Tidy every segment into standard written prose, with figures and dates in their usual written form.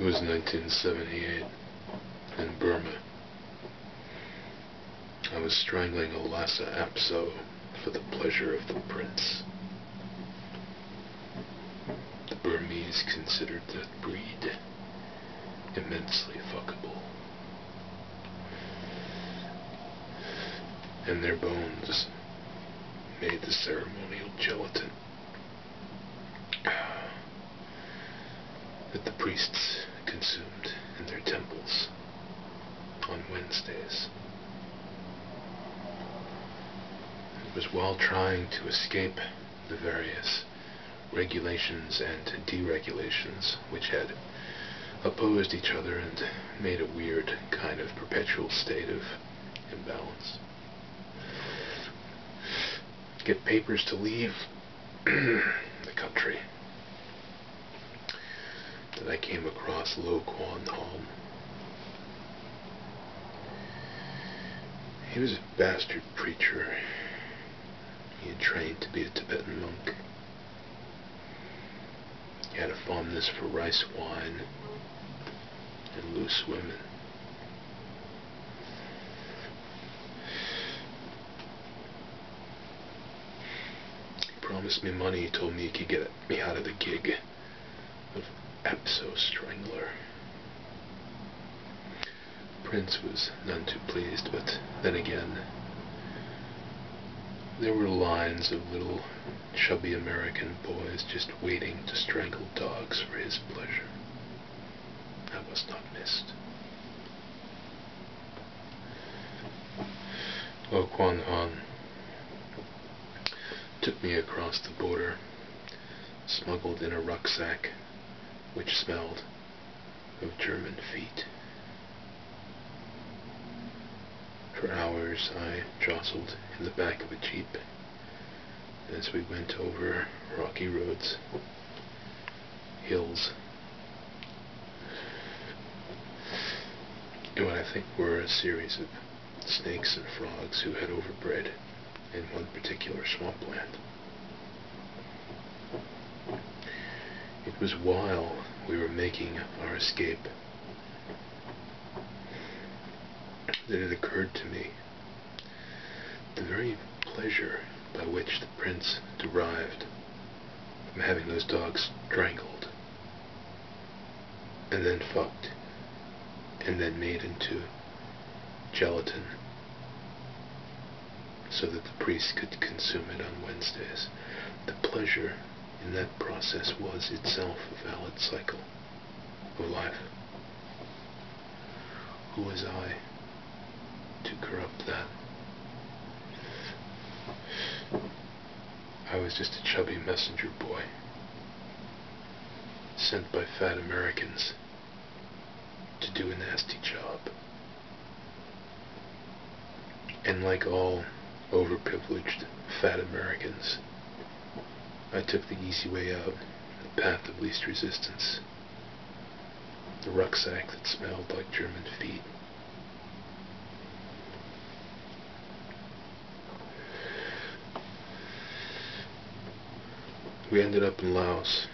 was 1978 in Burma. I was strangling a Lhasa Apso for the pleasure of the prince. The Burmese considered that breed immensely fuckable, and their bones made the ceremonial gelatin that the priests consumed in their temples on Wednesdays. It was while trying to escape the various regulations and deregulations which had opposed each other and made a weird kind of perpetual state of imbalance. Get papers to leave the country that I came across Lo Kuan Han. He was a bastard preacher. He had trained to be a Tibetan monk. He had a fondness for rice wine and loose women. He promised me money. He told me he could get me out of the gig of Apso Strangler. Prince was none too pleased, but then again, there were lines of little chubby American boys just waiting to strangle dogs for his pleasure. I was not missed. Lo Kuan Han took me across the border, smuggled in a rucksack which smelled of German feet. For hours I jostled in the back of a jeep as we went over rocky roads, hills, and what I think were a series of snakes and frogs who had overbred in one particular swampland. It was while we were making our escape that it occurred to me the very pleasure by which the prince derived from having those dogs strangled and then fucked and then made into gelatin so that the priest could consume it on Wednesdays. The pleasure in that process was itself a valid cycle of life. Who was I to corrupt that? I was just a chubby messenger boy, sent by fat Americans to do a nasty job. And like all overprivileged fat Americans, I took the easy way out, the path of least resistance, the rucksack that smelled like German feet. We ended up in Laos.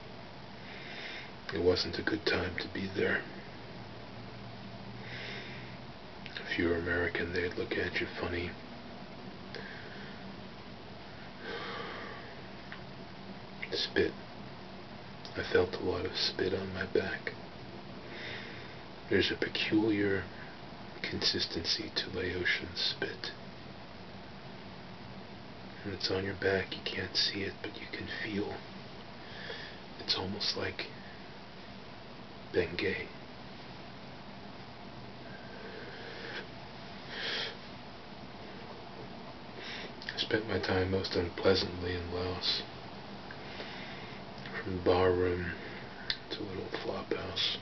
It wasn't a good time to be there. If you were American, they'd look at you funny. Spit. I felt a lot of spit on my back. There's a peculiar consistency to Laotian spit. When it's on your back, you can't see it, but you can feel. It's almost like Bengay. I spent my time most unpleasantly in Laos. From bar room to little flop house.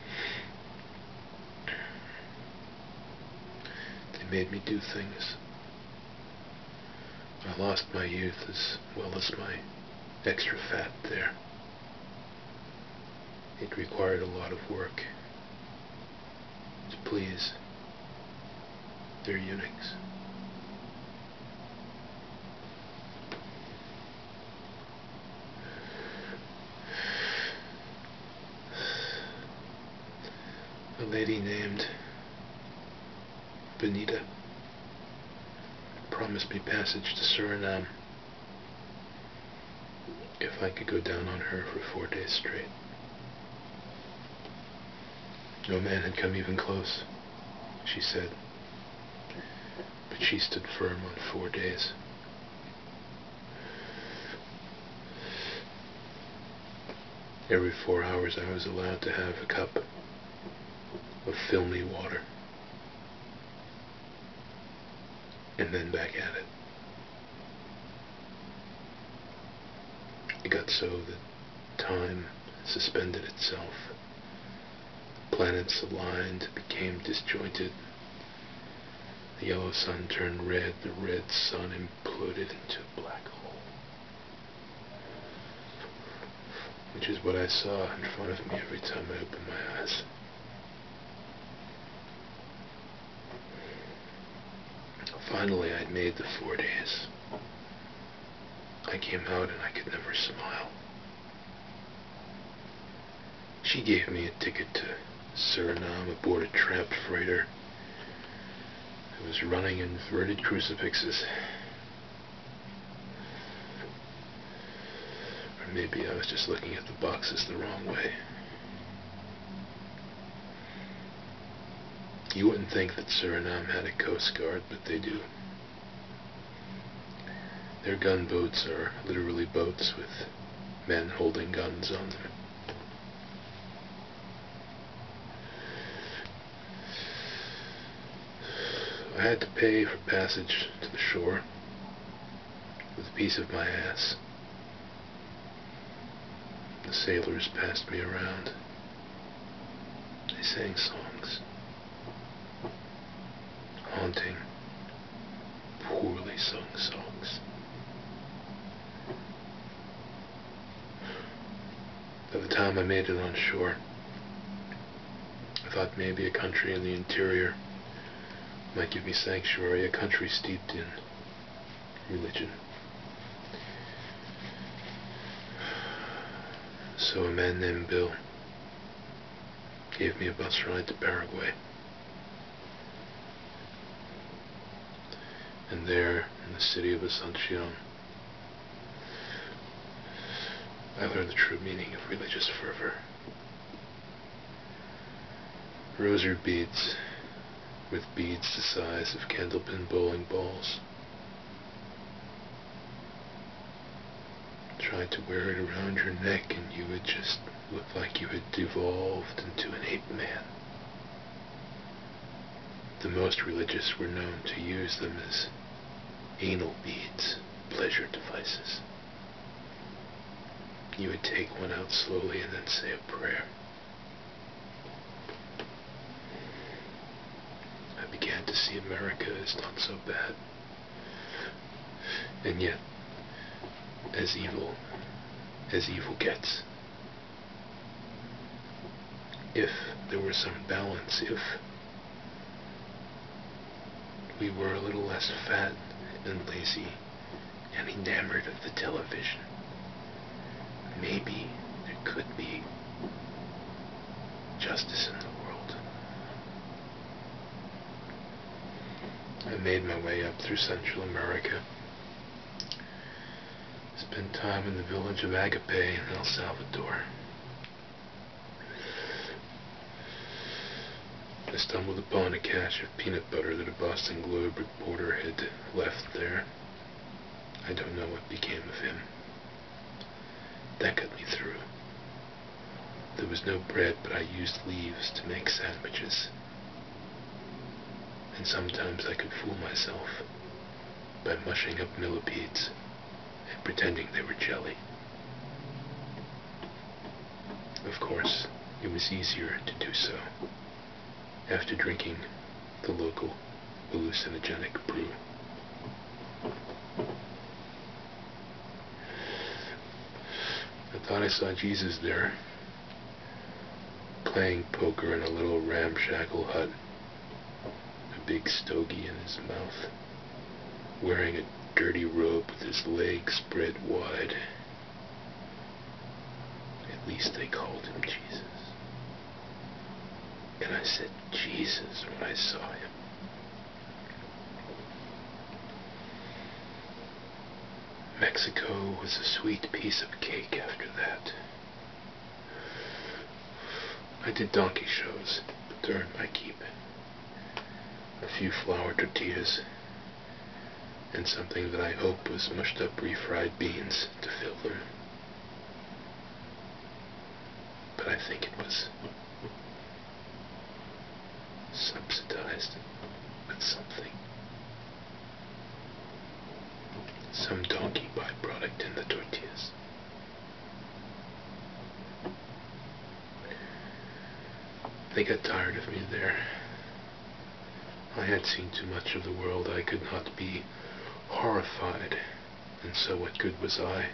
They made me do things. I lost my youth as well as my extra fat there. It required a lot of work to please their eunuchs. lady named Benita promised me passage to Suriname if I could go down on her for 4 days straight. No man had come even close, she said, but she stood firm on 4 days. Every 4 hours I was allowed to have a cup of filmy water, and then back at it. It got so that time suspended itself. Planets aligned, became disjointed. The yellow sun turned red, the red sun imploded into a black hole. Which is what I saw in front of me every time I opened my eyes. Finally, I'd made the 4 days. I came out and I could never smile. She gave me a ticket to Suriname aboard a tramp freighter. It was running inverted crucifixes. Or maybe I was just looking at the boxes the wrong way. You wouldn't think that Suriname had a coast guard, but they do. Their gunboats are literally boats with men holding guns on them. I had to pay for passage to the shore with a piece of my ass. The sailors passed me around. They sang songs. Haunting, poorly sung songs. By the time I made it on shore, I thought maybe a country in the interior might give me sanctuary, a country steeped in religion. So a man named Bill gave me a bus ride to Paraguay. And there, in the city of Asuncion, I learned the true meaning of religious fervor. Rosary beads, with beads the size of candlepin bowling balls. Try to wear it around your neck and you would just look like you had devolved into an ape man. The most religious were known to use them as anal beads, pleasure devices. You would take one out slowly and then say a prayer. I began to see America as not so bad. And yet, as evil gets. If there were some balance, if we were a little less fat and lazy and enamored of the television, maybe there could be justice in the world. I made my way up through Central America. Spent time in the village of Agape in El Salvador. I stumbled upon a cache of peanut butter that a Boston Globe reporter had left there. I don't know what became of him. That got me through. There was no bread, but I used leaves to make sandwiches. And sometimes I could fool myself by mushing up millipedes and pretending they were jelly. Of course, it was easier to do so after drinking the local hallucinogenic brew. I thought I saw Jesus there, playing poker in a little ramshackle hut, a big stogie in his mouth, wearing a dirty robe with his legs spread wide. At least they called him Jesus. And I said, Jesus, when I saw him. Mexico was a sweet piece of cake after that. I did donkey shows during my keep. A few flour tortillas, and something that I hope was mushed up refried beans to fill them. But I think it was subsidized with something. Some donkey byproduct in the tortillas. They got tired of me there. I had seen too much of the world. I could not be horrified, and so what good was I?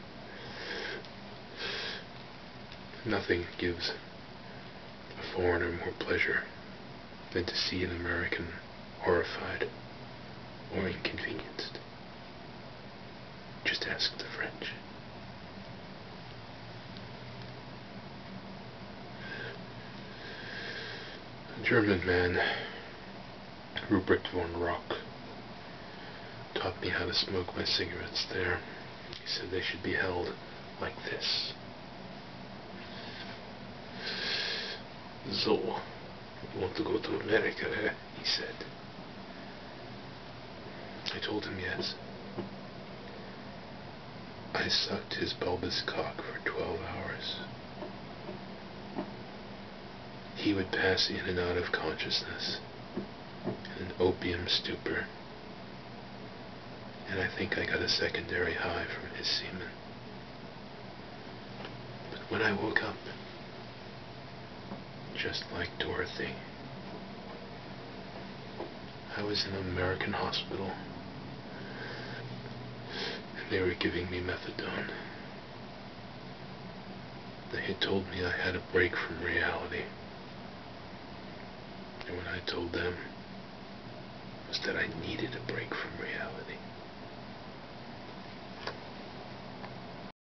Nothing gives a foreigner more pleasure than to see an American horrified or inconvenienced. Just ask the French. A German man, Rupert von Rock, taught me how to smoke my cigarettes there. He said they should be held like this. So, you want to go to America, eh? He said. I told him yes. I sucked his bulbous cock for 12 hours. He would pass in and out of consciousness in an opium stupor, and I think I got a secondary high from his semen. But when I woke up, just like Dorothy, I was in an American hospital, and they were giving me methadone. They had told me I had a break from reality. And what I told them was that I needed a break from reality.